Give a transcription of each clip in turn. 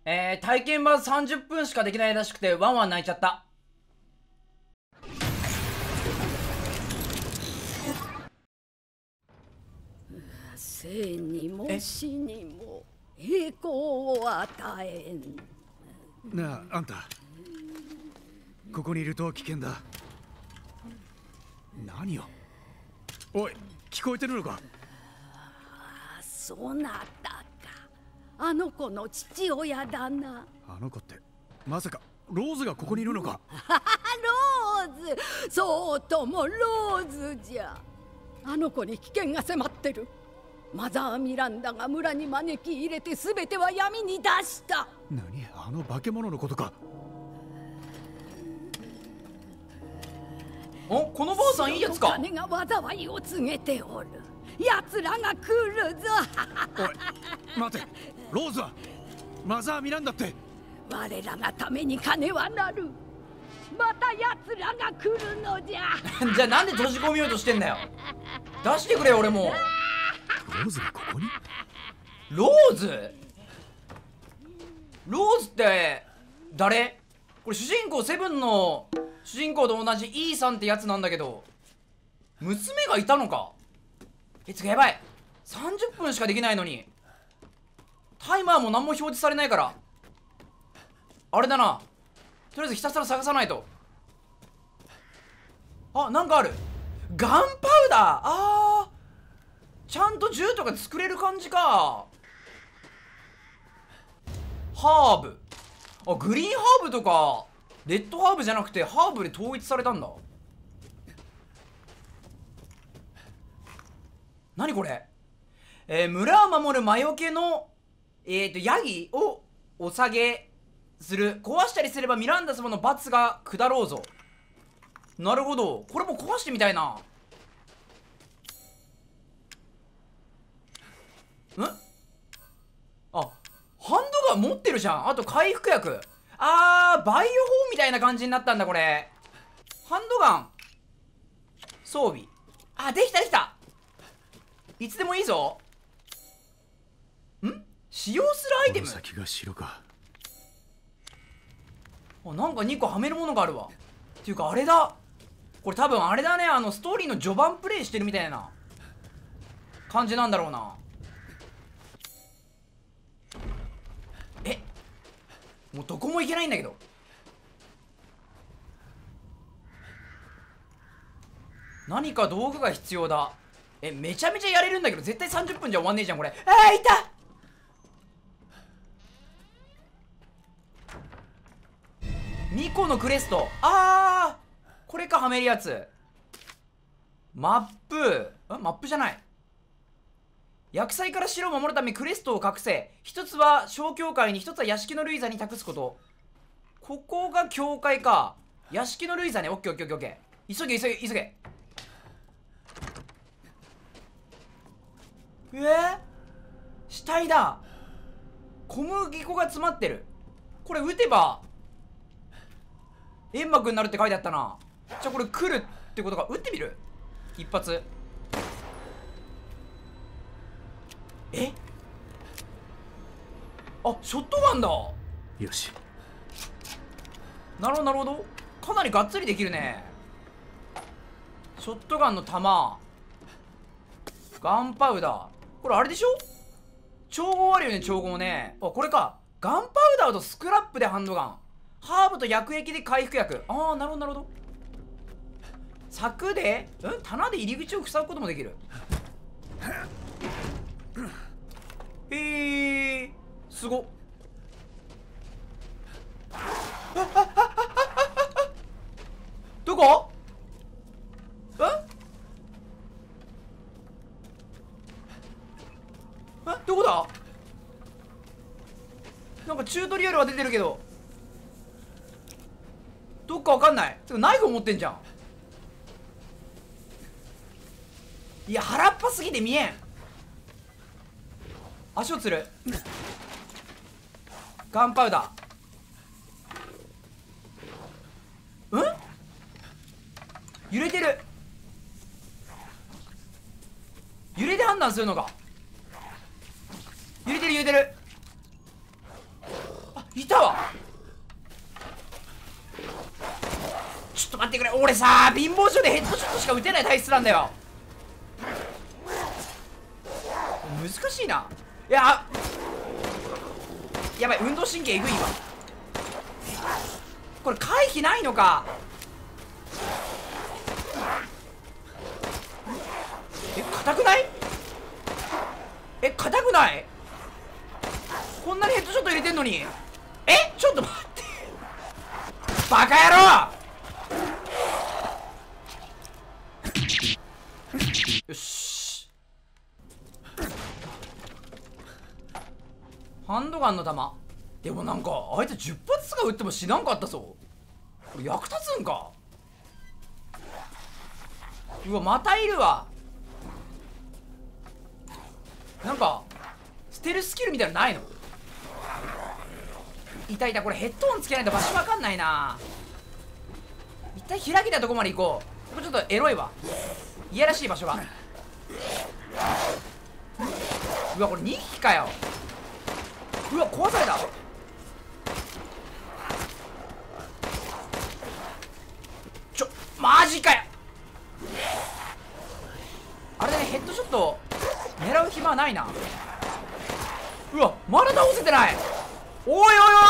体験版30分しかできないらしくてワンワン泣いちゃった。 生にも死にも栄光を与えん。 なあ、あんたここにいると危険だ。何よ。おい、聞こえてるのか。 そなたか。あの子の父親だな。 あの子ってまさかローズがここにいるのか。 ローズ、そうともローズじゃ。あの子に危険が迫ってる。マザー・ミランダが村に招き入れて全ては闇に出した。 何、あの化け物のことか。 お、このばあさんいいやつか。 金が災いを告げておる。奴らが来るぞ。 おい待て、ローズはマザー・ミランダって。 我らがために金はなる。また奴らが来るのじゃ。 じゃあなんで閉じ込めようとしてんだよ。出してくれよ俺も。 ローズがここに。 ローズって誰？これ主人公セブンの主人公と同じイーさんってやつなんだけど、娘がいたのか。つかやばい、30分しかできないのにタイマーも何も表示されないから、あれだな、とりあえずひたすら探さないと。あ、なんかある。ガンパウダー。あー、ちゃんと銃とか作れる感じか。ハーブ。あ、グリーンハーブとかレッドハーブじゃなくてハーブで統一されたんだ。何これ。村を守る魔除けのヤギをお下げする。壊したりすればミランダ様の罰が下ろうぞ。なるほど、これも壊してみたいな。ん、あ、ハンドガン持ってるじゃん。あと回復薬。あー、バイオ砲みたいな感じになったんだこれ。ハンドガン装備。あ、できたできた。いつでもいいぞ。ん、使用するアイテム。 先が白か。 あ、なんか2個はめるものがあるわ。っていうかあれだ、これ多分あれだね、ストーリーの序盤プレイしてるみたいな感じなんだろうな。もうどこも行けないんだけど。何か道具が必要だ。めちゃめちゃやれるんだけど絶対30分じゃ終わんねえじゃんこれ。あー、いた。2個のクレスト。あー、これか、はめるやつ。マップじゃない。厄災から城を守るためクレストを隠せ。一つは小教会に、一つは屋敷のルイザに託すこと。ここが教会か。屋敷のルイザね。オッケーオッケーオッケー。急げ急げ急げ。死体だ。小麦粉が詰まってる。これ撃てば煙幕になるって書いてあったな。じゃあこれ来るってことか。撃ってみる一発。あ、ショットガンだ。 よし。 なるほどなるほど。かなりがっつりできるね。ショットガンの弾、ガンパウダー。これあれでしょ、調合あるよね。調合ね。あ、これか。ガンパウダーとスクラップでハンドガン、ハーブと薬液で回復薬。ああ、なるほどなるほど。柵で棚で入り口を塞ぐこともできる。へえ、すごっ。どこ？どこだ？なんかチュートリアルは出てるけどどっかわかんない。ナイフを持ってんじゃん。いや、腹っぱすぎて見えん。足をつる。ガンパウダー。揺れてる。揺れで判断するのか。揺れてる揺れてる。あ、 いたわ。ちょっと待ってくれ。俺さ貧乏症でヘッドショットしか撃てない体質なんだよ。難しいな。いや、やばい、運動神経えぐいわ。これ回避ないのか。硬くない？硬くない？こんなにヘッドショット入れてんのに。ちょっと待って、バカ野郎。よし、ハンドガンの弾。でもなんかあいつ10発とか撃っても死なんかったぞ。これ役立つんか。うわ、またいるわ。なんかステルスキルみたいなのないの？いたいた。これヘッドホンつけないと場所わかんないな。一体開けたとこまで行こう。これちょっとエロいわ。いやらしい場所が。うわ、これ2匹かよ。うわ、壊された。マジかよ。あれだね、ヘッドショット狙う暇はないな。うわ、まだ倒せてない。おいおいおい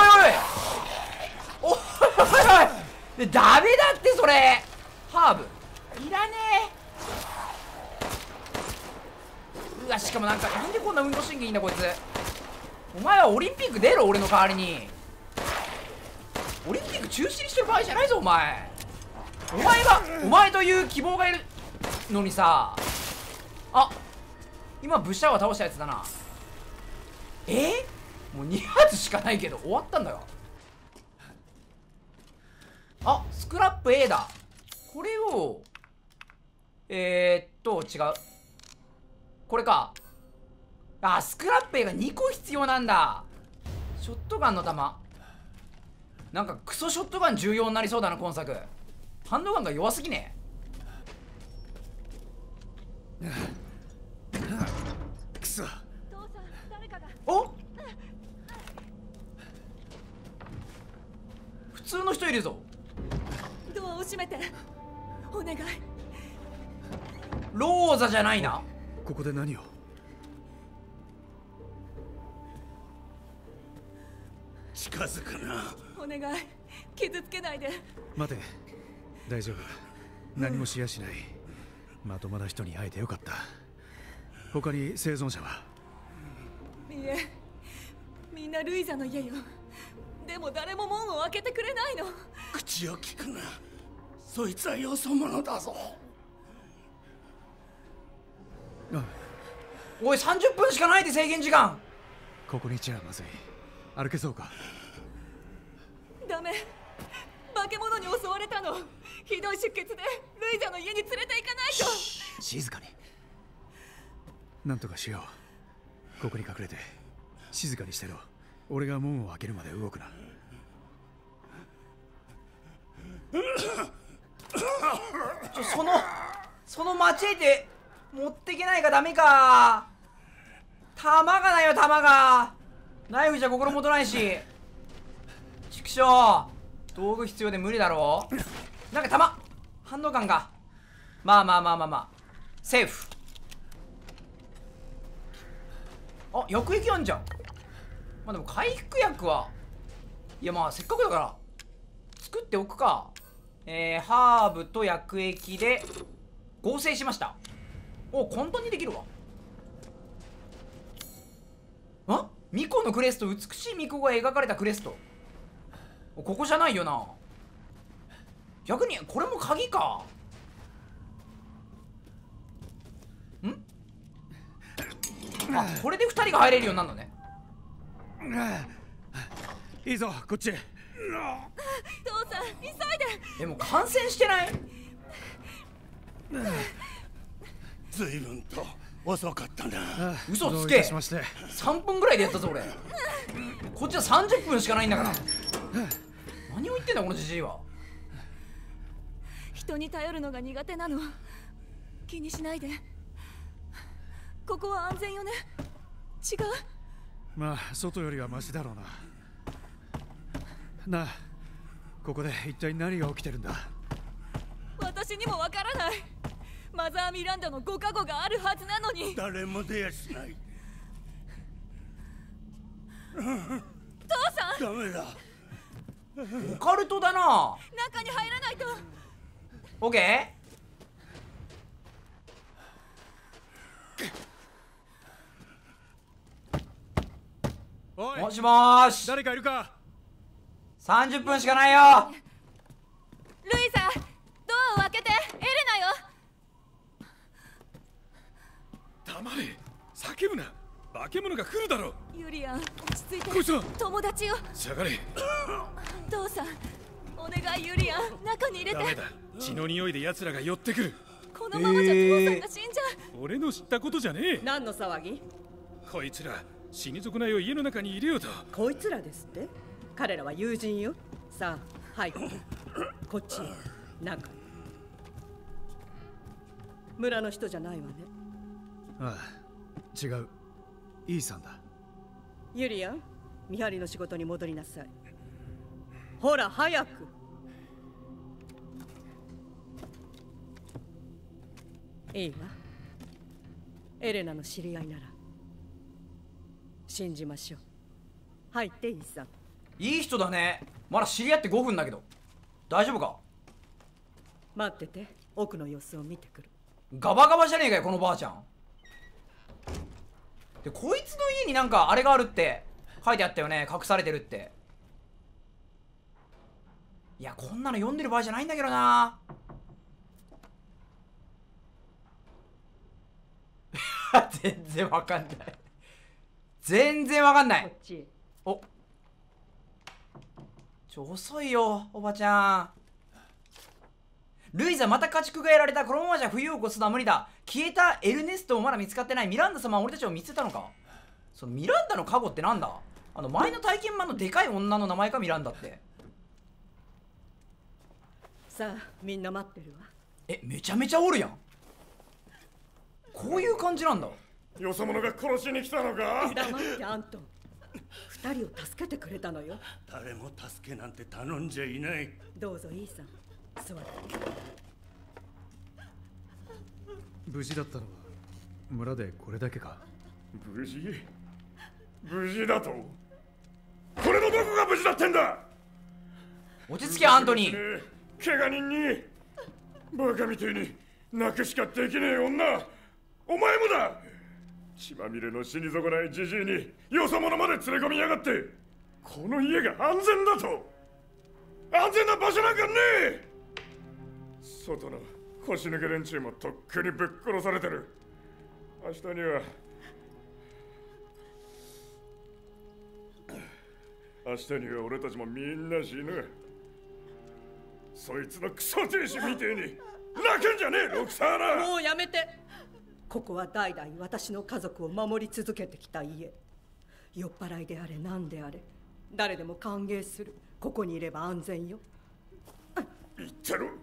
おいおいおいおい。で、ダメだってそれ。ハーブいらねえ。うわ、しかもなんでこんな運動神経いいんだこいつ。お前はオリンピック出ろ、俺の代わりに。オリンピック中止にしてる場合じゃないぞお前。お前という希望がいるのにさ。あ、今ブッシャーは倒したやつだな。もう2発しかないけど終わったんだよ。あ、スクラップ A だ。これを違う、これか。あ、スクラップ A が2個必要なんだ。ショットガンの弾、なんかクソショットガン重要になりそうだな今作。ハンドガンが弱すぎねえ。 くそ。 お、普通の人いるぞ。 ドアを閉めてお願い。 ローザじゃないな。 ここで何を？ 近づくな。 お願い、傷つけないで。 待て、大丈夫。何もしやしない。まともな人に会えてよかった。他に生存者は？ いいえ、みんなルイザの家よ。でも誰も門を開けてくれないの。 口を聞くな。そいつはよそ者だぞ。 おい、30分しかないで制限時間。 ここにいちゃまずい。歩けそうか？ ダメ、化け物に襲われたの。ひどい出血でルイザの家に連れて行かないと。 静かに。なんとかしよう。ここに隠れて静かにしてろ。俺が門を開けるまで動くな。 そのマチェーテ持ってけないか。ダメか。弾がないよ、弾が。ナイフじゃ心もとないし。畜生、道具必要で無理だろう。なんか弾、ハンドガンが。まあセーフ。あ、薬液あんじゃん。まあでも回復薬は、いやまあせっかくだから作っておくか。ハーブと薬液で合成しました。お、簡単にできるわ。あ、巫女のクレスト、美しい巫女が描かれたクレスト。ここじゃないよな。逆にこれも鍵か。ん、あ、これで2人が入れるようになるのね。 いいぞ、こっち。 父さん、急いで。 もう感染してない？ 随分と遅かったな。 嘘つけ。 しまして。 3分ぐらいでやったぞ俺。こっちは30分しかないんだから。何を言ってんだこのじじいは。 人に頼るのが苦手なの。気にしないで。ここは安全よね。違う？ まあ外よりはマシだろうな。 なあ、ここで一体何が起きてるんだ。 私にもわからない。マザーミランダのご加護があるはずなのに。 誰も出やしない。 父さん、 ダメだ。 オカルトだな。 中に入らないと。 オッケおい、 ー。もしもーし。 誰かいるか。 30分しかないよ。 ルイザ、ドアを開けて。エレナよ。 黙れ、叫ぶな。化け物が来るだろう。 ユリアン、落ち着いて。 こいつは友達よ。 下がれ。 父さん、お願いユリアン、中に入れて。 ダメだ、血の匂いで奴らが寄ってくる。 このままじゃ父さんが死んじゃう。 俺の知ったことじゃねえ。 何の騒ぎ？ こいつら死に損ないを家の中に入れようと。 こいつらですって？彼らは友人よ。さあ入ってこっちへ。中に。村の人じゃないわね。 ああ、違う。イーさんだ。 ユリアン、見張りの仕事に戻りなさい。ほら早く。いいわ。エレナの知り合いなら信じましょう。入ってイーさん。 いい人だね。まだ知り合って5分だけど大丈夫か。 待ってて、奥の様子を見てくる。 ガバガバじゃねえかよこのばあちゃん。でこいつの家になんかあれがあるって書いてあったよね。隠されてるって。いやこんなの読んでる場合じゃないんだけどな。全然わかんない。全然わかんない。 こっちへ。 お遅いよおばちゃん。ルイザまた家畜がやられた。このままじゃ冬を越すのは無理だ。消えたエルネストもまだ見つかってない。ミランダ様は俺たちを見捨てたのか。そのミランダの加護ってなんだ。前の体験版のでかい女の名前か。ミランダって。 さあみんな待ってるわ。 めちゃめちゃおるやん。こういう感じなんだ。 よそ者が殺しに来たのか。 黙ってアントン。二人を助けてくれたのよ。 誰も助けなんて頼んじゃいない。 どうぞイーさん、座って。 無事だったのは村でこれだけか。 無事だと。これのどこが無事だってんだ。 落ち着けアントニー。 怪我人にバカみてえに泣くしかできねえ女。お前もだ。血まみれの死に損ないじじいによそ者まで連れ込みやがって。この家が安全だと。安全な場所なんかねえ。外の腰抜け連中もとっくにぶっ殺されてる。明日には俺たちもみんな死ぬ。そいつのクソ亭主みてえに泣けんじゃねえロクサーナ。 もうやめて。ここは代々私の家族を守り続けてきた家。酔っ払いであれ何であれ誰でも歓迎する。ここにいれば安全よ。 言ってろ。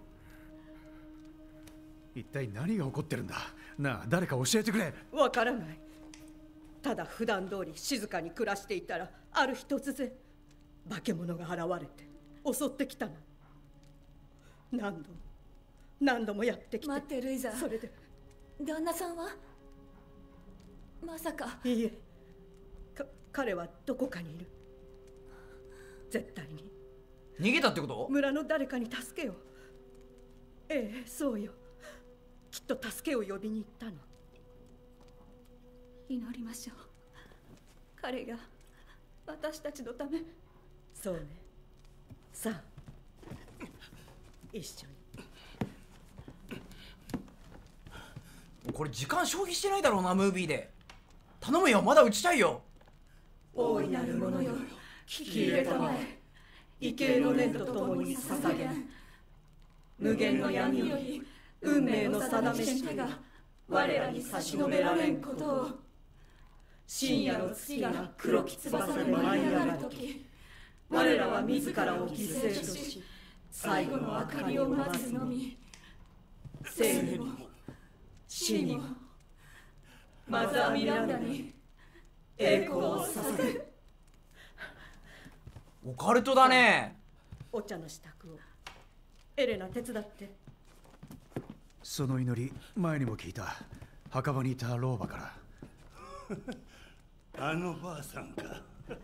一体何が起こってるんだ。なあ誰か教えてくれ。 わからない。ただ普段通り静かに暮らしていたら、ある日突然化け物が現れて襲ってきたの。何度もやってきて。 待ってルイザ。 それで旦那さんはまさか。 いいえ、彼はどこかにいる。絶対に逃げたってこと。 村の誰かに助けを。ええ、そうよ。きっと助けを呼びに行ったの。 祈りましょう。彼が私たちのため。 そうね。さあ一緒に。 これ時間消費してないだろうなムービーで。頼むよまだ打ちたいよ。 大いなる者よ聞き入れたまえ。畏敬の念とともに捧げん。無限の闇より運命の定めし手が我らに差し伸べられんことを。深夜の月が黒き翼で舞い上がるとき、我らは自らを犠牲とし最後の明かりを待つのみ。生にも死にもマザー・ミランダに栄光を捧げる。 オカルトだね。 お茶の支度を。エレナ手伝って。 その祈り前にも聞いた。墓場にいた老婆から。 あのばあさんか。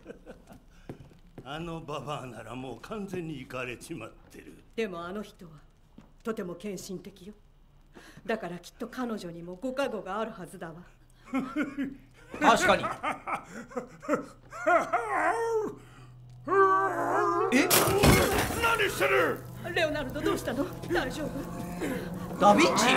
あのババアならもう完全にイカれちまってる。 でもあの人はとても献身的よ。だからきっと彼女にもご加護があるはずだわ。 確かに。え、 何してる？ レオナルドどうしたの？大丈夫？ ダヴィンチ。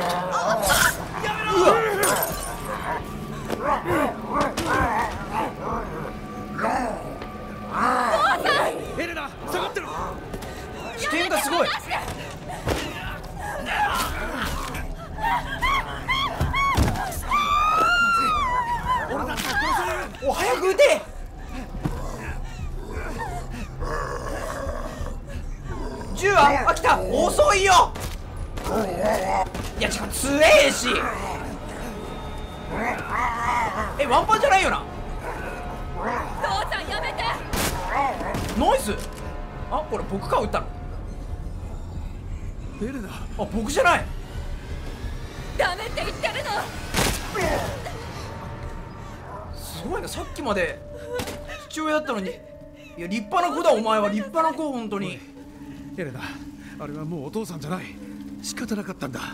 エレナ下がってろ。 視点がすごい。お、早く撃て。銃は来た。遅いよ。いや、強えし。ワンパンじゃないよな。 父さんやめて。 ナイス。あ、これ僕か撃ったの。 エレナ。 あ、僕じゃない。 ダメって言ってるの。 すごいな、さっきまで父親だったのに。いや、立派な子だ。お前は立派な子、本当に。 エレナ、あれはもうお父さんじゃない。仕方なかったんだ。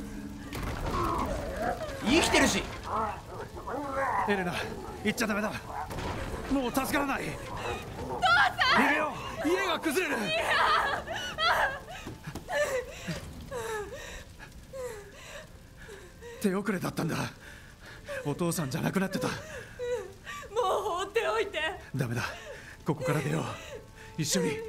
生きてるし。 エレナ、行っちゃダメだ。もう助からない。 父さん逃げよう。家が崩れる。手遅れだったんだ。お父さんじゃなくなってた。 もう放っておいて。 ダメだ、ここから出よう。一緒に。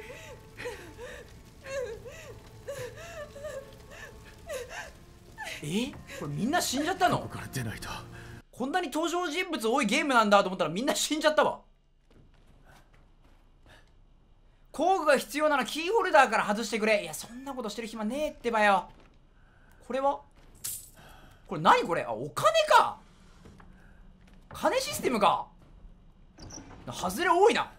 これみんな死んじゃったの？ ここから出ないと。 こんなに登場人物多いゲームなんだと思ったらみんな死んじゃったわ。工具が必要ならキーホルダーから外してくれ。いや、そんなことしてる暇ねえってばよ。これはこれ何これ？あ、お金か。金システムか。外れ多いな。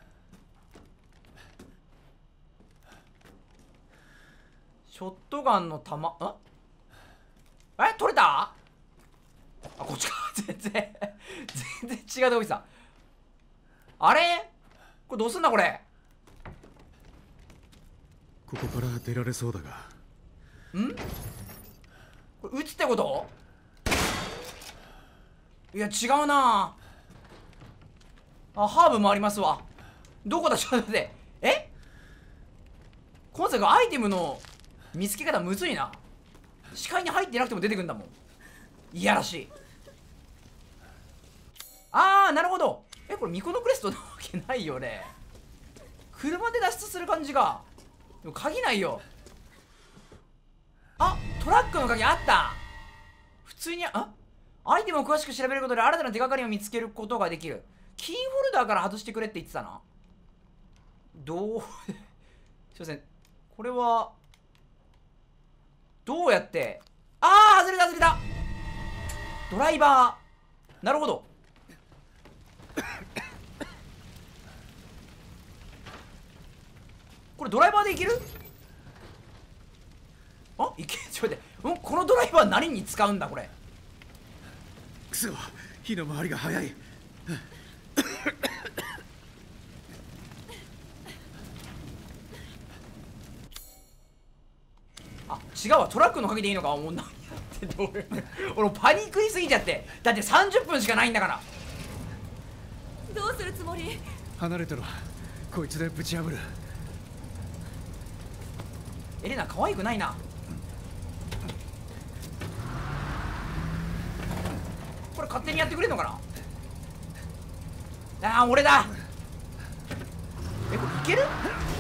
ショットガンの弾、取れた？あ、こっちか。全然違うとこ来た。あれこれどうすんだこれ。 ここから出られそうだが。 これ撃つってこと？いや、違うなあ。ハーブもありますわ。どこだ？ちょっと待って。今作アイテムの見つけ方むずいな。視界に入ってなくても出てくんだもん。いやらしい。あー、なるほど。これミコノクレストなわけないよね。車で脱出する感じが。でも鍵ないよ。あ、トラックの鍵あった。普通にアイテムを詳しく調べることで新たな手がかりを見つけることができる。キーホルダーから外してくれって言ってたな。どうすいません、これはどうやって。外れた外れた。ドライバー。なるほど。これドライバーでいける？いけ。ちょっと待って。このドライバー何に使うんだこれ。 くそ、火の回りが早い。 違うわ。トラックの鍵でいいのか。もう何やってんの俺パニックりすぎちゃって。だって30分しかないんだから。 どうするつもり？ 離れてろ。こいつでぶち破る。 エレナ可愛くないな。これ勝手にやってくれるのかな。俺だ。これいける？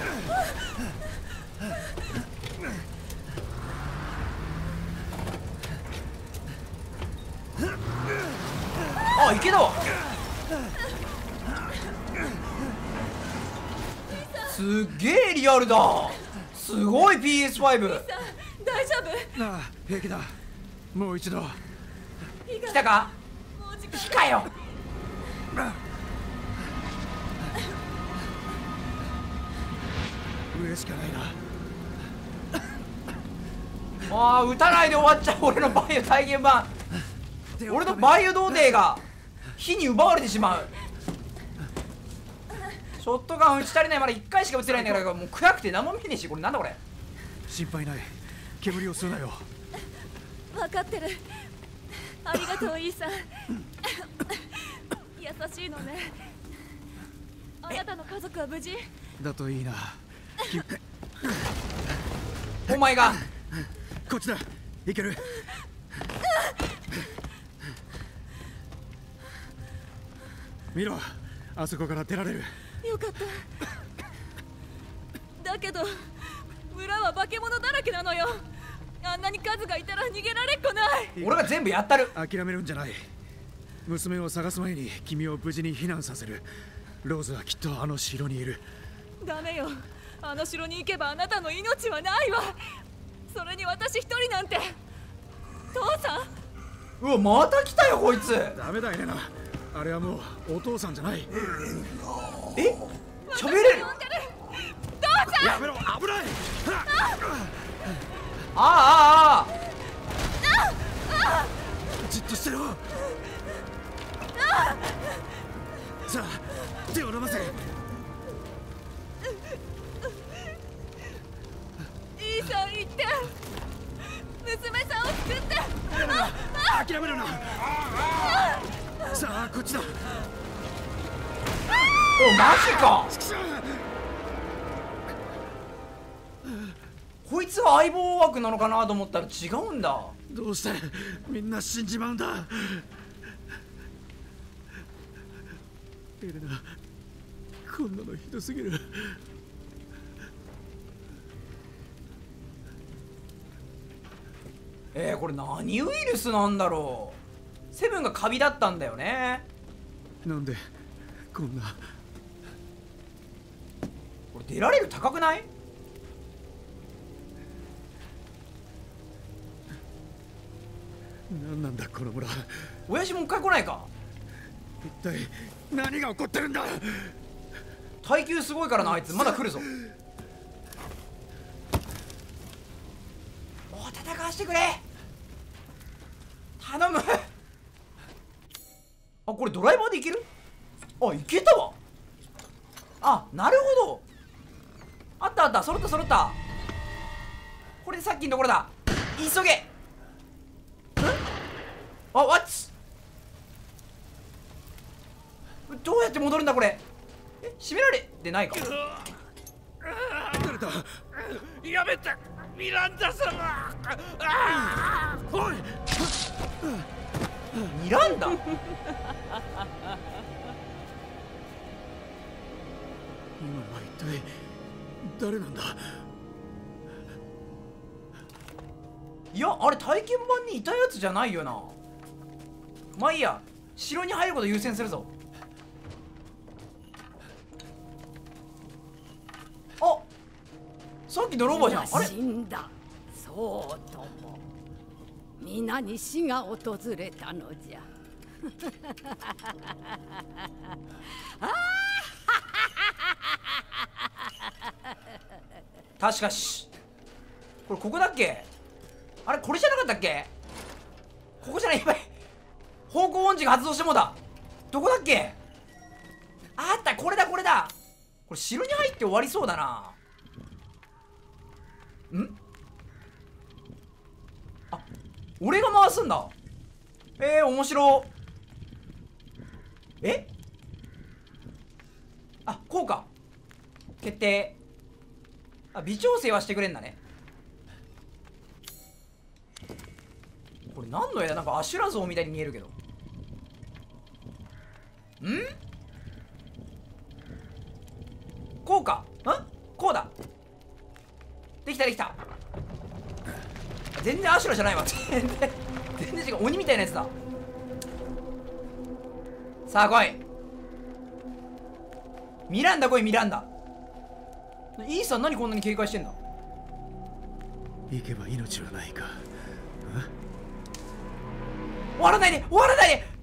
いけたわ。すっげえリアルだ。すごい PS5。 大丈夫？ なあ、平気だ。もう一度。 来たか？来かよ。 上しかないな。 ああ、撃たないで終わっちゃう。俺のバイオ体験版、俺のバイオ童貞が火に奪われてしまう。ショットガン撃ち足りない。まだ1回しか撃てないんだから、もう暗くて何も見ねえし。これなんだこれ。 心配ない。煙を吸うなよ。 分かってる。ありがとうイーサン。優しいのね。あなたの家族は無事だといいな。 お前がこっちだ。いける。見ろ、あそこから出られる。 よかった。だけど村は化け物だらけなのよ。あんなに数がいたら逃げられっこない。 俺が全部やったる。 諦めるんじゃない。娘を探す前に君を無事に避難させる。ローズはきっとあの城にいる。 ダメよ。あの城に行けばあなたの命はないわ。それに私一人なんて。父さん。 うわ、また来たよこいつ。 ダメだエレナ、あれはもうお父さんじゃない。 え、喋れる。 父さんやめろ、危ない。 ああじっとしてろ。さあ手を伸ばせ。 イーサン行って、娘さんを救って。 諦めるな。さあこっちだ。 お、マジか。こいつは相棒枠なのかなと思ったら違うんだ。 どうしてみんな死んじまうんだ。エレナ、こんなのひどすぎる。 これ何ウイルスなんだろう。セブンがカビだったんだよね。 なんでこんな。 これ出られる高くない？ 何なんだこの村。 親父もう一回来ないか。 一体何が起こってるんだ。 耐久すごいからなあいつ。まだ来るぞ。お、戦わしてくれ。頼む。あ、これドライバーでいける？あ、いけたわ。あ、なるほど。あったあった、揃った揃った。これでさっきのところだ。急げ。あ、ワッツ。どうやって戻るんだこれ。閉められてないか。 誰だ。 やめてミランダ様。 おいミランダ。 今のは一体誰なんだ。 いや、あれ体験版にいたやつじゃないよな。まあいいや、城に入ること優先するぞ。あ、さっきのロバじゃん。あれ死んだ。そうとも皆に死が訪れたのじゃ。 確かし、これここだっけ。あれこれじゃなかったっけ。ここじゃない。やばい、方向音痴が発動してもうた。どこだっけ。あった、これだこれだ。これ城に入って終わりそうだな。ん、あ、俺が回すんだ。面白。あ、こうか。決定。あ、微調整はしてくれんだね。これ何の絵だ。なんかアシュラ像みたいに見えるけど。こうか。こうだ。できたできた。全然アシュラじゃないわ。全然違う。鬼みたいなやつだ。さあ来い。ミランダ来い、ミランダ。イーサン何こんなに警戒してんだ。 行けば命はないか。 終わらないで終わらないで。